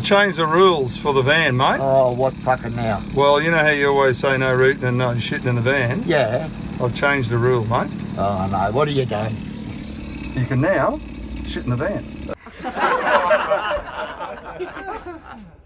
changed the rules for the van, mate. Oh, what fucking now? Well, you know how you always say no rooting and no shitting in the van? Yeah. I've changed the rule, mate. Oh, no. What have you done? You can now shit in the van.